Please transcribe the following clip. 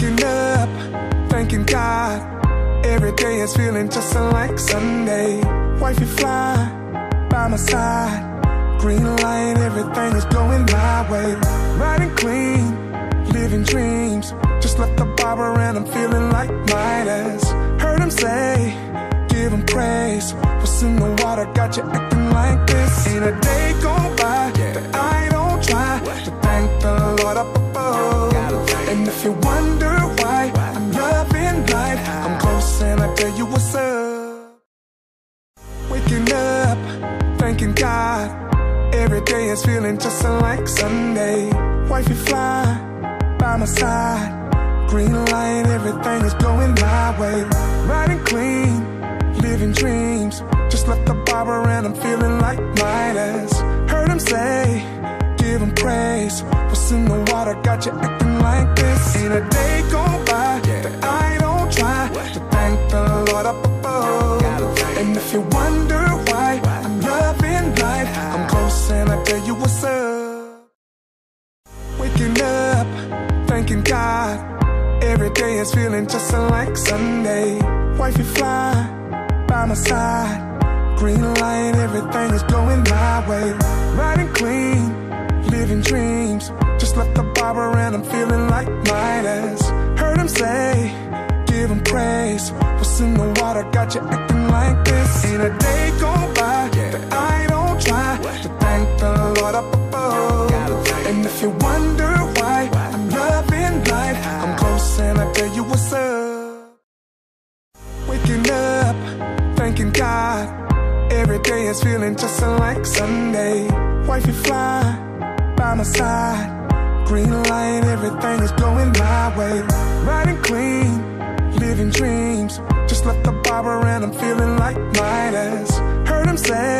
Waking up, thanking God. Every day is feeling just like Sunday. Wifey fly by my side. Green light, everything is going my way. Riding clean, living dreams. Just left the barber and I'm feeling like Midas. Heard him say, give him praise. What's in the water got you acting like this? Ain't a day go by that I don't try to thank the Lord up above. And if you wonder why I'm loving life, I'm close and I tell you what's up. Waking up, thanking God. Every day is feeling just like Sunday. Wifey fly by my side. Green light, everything is going my way. Riding clean, living dreams. Just left the barber and I'm feeling like Midas. Heard him say, give him praise. What's in the water got you acting like this? Ain't a day go by that I don't try to thank the Lord up above. And if you wonder why I'm loving life, I'm close and I tell you what's up. Waking up, thanking God. Every day is feeling just like Sunday. Wifey fly by my side. Green light, everything is going my way. Riding clean, living dreams. Just left the barber and I'm feeling like Midas. Heard him say, give him praise. What's in the water got you acting like this? Ain't a day go by that I don't try to thank the Lord up above. And if you wonder why I'm loving life, I'm close and I tell you what's up. Waking up, thanking God. Every day is feeling just like Sunday. Wifey fly by my side. Green light, everything is going my way. Riding clean, living dreams. Just left the barber and I'm feeling like Midas. Heard him say,